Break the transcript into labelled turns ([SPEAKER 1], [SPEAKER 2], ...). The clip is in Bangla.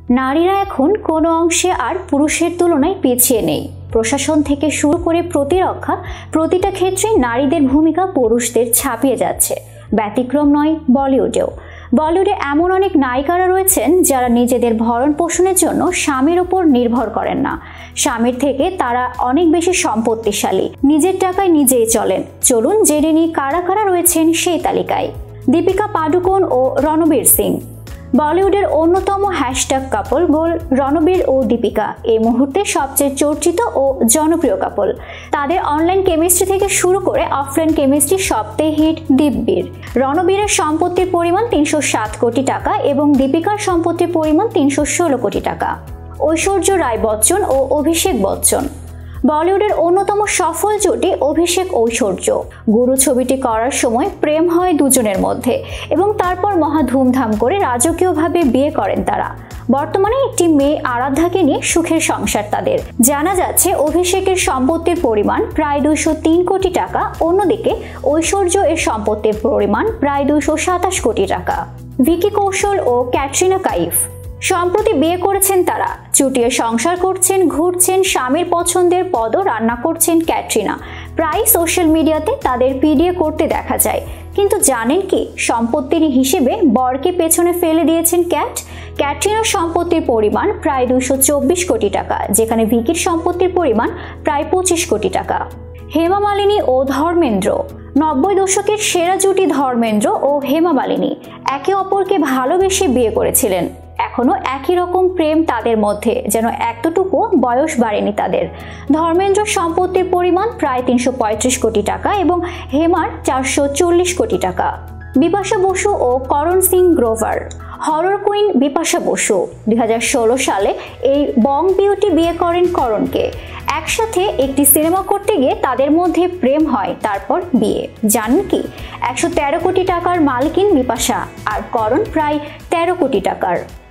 [SPEAKER 1] নারীরা এখন কোনো অংশে আর পুরুষের তুলনায় পিছিয়ে নেই। প্রশাসন থেকে শুরু করে প্রতিরক্ষা, প্রতিটা ক্ষেত্রে নারীদের ভূমিকা পুরুষদের ছাপিয়ে যাচ্ছে। ব্যতিক্রম নয় বলিউডেও। বলিউডে এমন অনেক নায়িকারা রয়েছেন যারা নিজেদের ভরণ পোষণের জন্য স্বামীর ওপর নির্ভর করেন না। স্বামীর থেকে তারা অনেক বেশি সম্পত্তিশালী, নিজের টাকায় নিজেই চলেন। চলুন জেনে নিই কারা কারা রয়েছেন সেই তালিকায়। দীপিকা পাডুকোন ও রণবীর সিং। বলিউডের অন্যতম হ্যাশট্যাগ কাপল গোল রণবীর ও দীপিকা এই মুহূর্তে সবচেয়ে চর্চিত ও জনপ্রিয় কাপল। তাদের অনলাইন কেমিস্ট্রি থেকে শুরু করে অফলাইন কেমিস্ট্রি সবচেয়ে হিট দিব্যির। রণবীরের সম্পত্তির পরিমাণ 307 কোটি টাকা এবং দীপিকার সম্পত্তির পরিমাণ 316 কোটি টাকা। ঐশ্বর্য রায় বচ্চন ও অভিষেক বচ্চন। বলিউডের অন্যতম সফল জুটি অভিষেক ঐশ্বর্য। গুরু ছবিটি করার সময় প্রেম হয় দুজনের মধ্যে এবং তারপর মহা ধুমধাম করে রাজকীয়ভাবে বিয়ে করেন তারা। বর্তমানে একটি মেয়ে আরাধ্যাকে নিয়ে সুখের সংসার তাদের। জানা যাচ্ছে অভিষেকের সম্পত্তির পরিমাণ প্রায় 203 কোটি টাকা, অন্যদিকে ঐশ্বর্য এর সম্পত্তির পরিমাণ প্রায় 227 কোটি টাকা। ভিকি কৌশল ও ক্যাটরিনা কাইফ। সম্প্রতি বিয়ে করেছেন তারা, চুটিয়ে সংসার করছেন, ঘুরছেন, স্বামীর পছন্দের পদও রান্না করছেন ক্যাটরিনা। প্রায় সোশ্যাল মিডিয়াতে তাদের পিডিএ করতে দেখা যায়। কিন্তু জানেন কি, সম্পত্তির হিসেবে বরকে পেছনে ফেলে দিয়েছেন ক্যাটরিনার সম্পত্তির পরিমাণ প্রায় 224 কোটি টাকা, যেখানে ভিকির সম্পত্তির পরিমাণ প্রায় 25 কোটি টাকা। হেমা মালিনী ও ধর্মেন্দ্র। 90 দশকের সেরা জুটি ধর্মেন্দ্র ও হেমা মালিনী একে অপরকে ভালোবেসে বিয়ে করেছিলেন। এখনো একই রকম প্রেম তাদের মধ্যে, যেন এতটুকু বয়স বাড়েনি তাদের। ধর্মেন্দ্রর সম্পত্তির পরিমাণ প্রায় 335 কোটি টাকা এবং হেমার 440 কোটি টাকা। বিপাশা বসু ও করণ সিং গ্রোভার। হরর কুইন বিপাশা বসু 2016 সালে এই বং বিউটি বিয়ে করেন করণকে। একসাথে একটি সিনেমা করতে গিয়ে তাদের মধ্যে প্রেম হয়, তারপর বিয়ে। জানেন কি, 113 কোটি টাকার মালিকিন বিপাশা আর করণ প্রায় 13 কোটি টাকার।